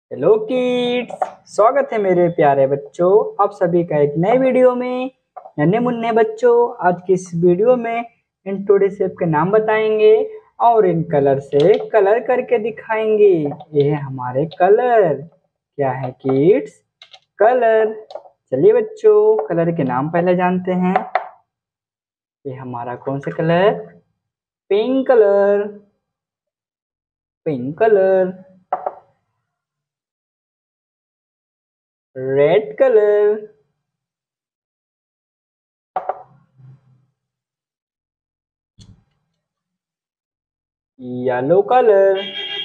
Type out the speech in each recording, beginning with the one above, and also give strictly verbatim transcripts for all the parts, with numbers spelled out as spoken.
Hello kids, स्वागत है मेरे प्यारे बच्चों। आप सभी का एक नए वीडियो में। नन्हे मुन्ने बच्चों, आज की इस वीडियो में इन टूडे शेप के नाम बताएंगे और इन कलर से कलर करके दिखाएंगे। ये है हमारे कलर। क्या है किड्स? कलर। चलिए बच्चों, कलर के नाम पहले जानते हैं। ये हमारा कौन सा colour? Pink colour. Pink colour. Red colour. Yellow colour.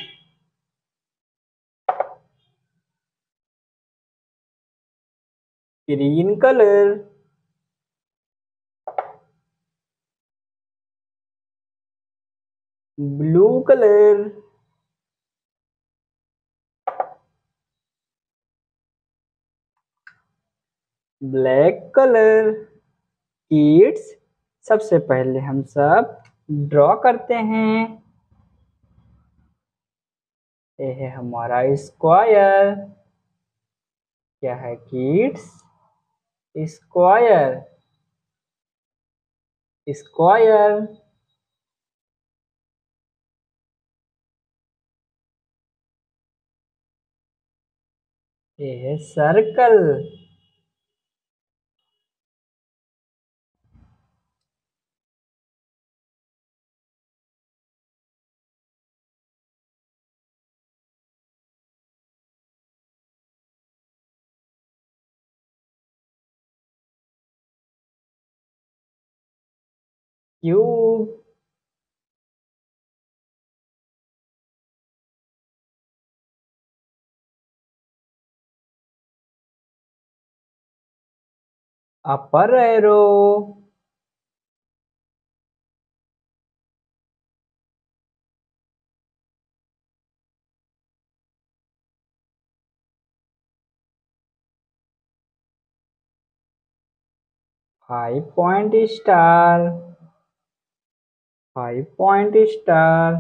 Green colour. Blue colour. Black colour. Kids, सबसे पहले हम सब ड्रॉ करते हैं। ये है हमारा स्क्वायर। क्या है किड्स? स्क्वायर। स्क्वायर। ये है circle. Cube. Upper arrow. Five point star. Five point star.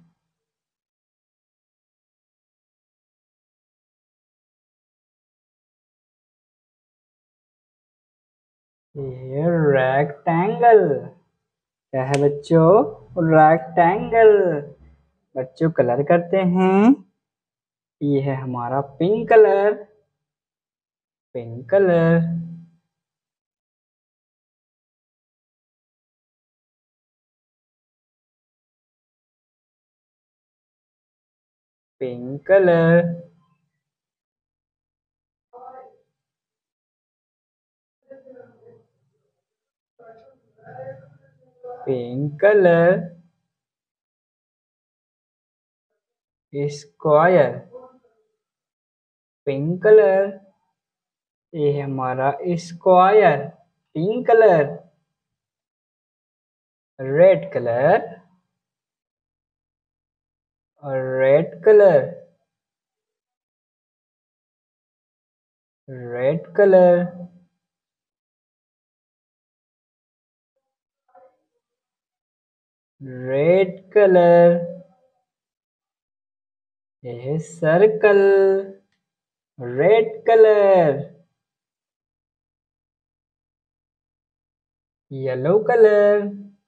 ये रेक्टेंगल। क्या है बच्चों? रेक्टेंगल। बच्चों, कलर करते हैं। ये है हमारा pink colour. Pink colour. Pink colour. Pink colour. Square. Pink colour. ये है हमारा square. Pink colour. Red colour. और red colour. Red colour. Red colour. ये है circle. Red colour. Yellow colour.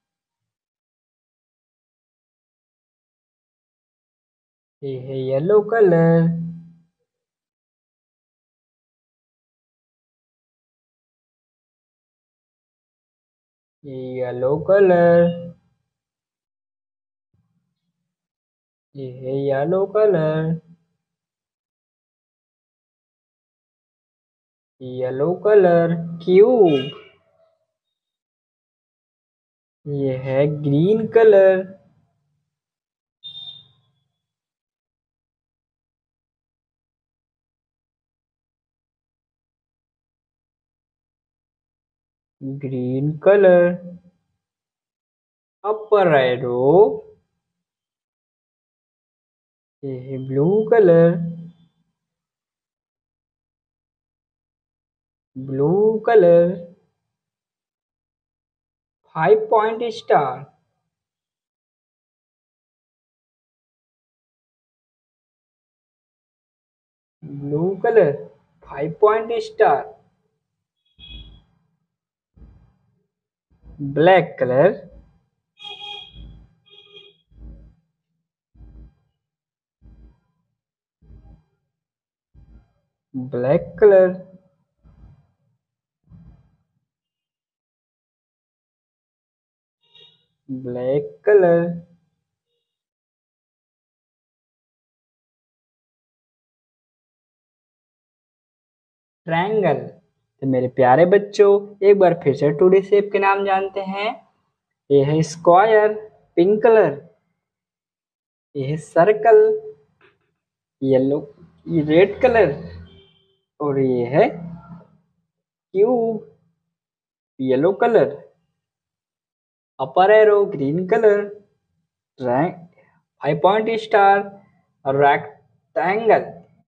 ये है येलो कलर। Yellow colour. ये है yellow colour. Yellow colour. Cube. ये है green colour. Green colour. Upper arrow. ये है blue colour. Blue colour. Five point star. Blue colour, five point star. Black colour, black colour. Black colour. Triangle. तो मेरे प्यारे बच्चों, एक बार फिर से टू डी शेप के नाम जानते हैं। ये है स्क्वायर, पिंक कलर। ये है सर्कल, येलो, ये रेड कलर। और ये है cube, yellow colour. Upper arrow, green colour. Five point star और रेक्टेंगल,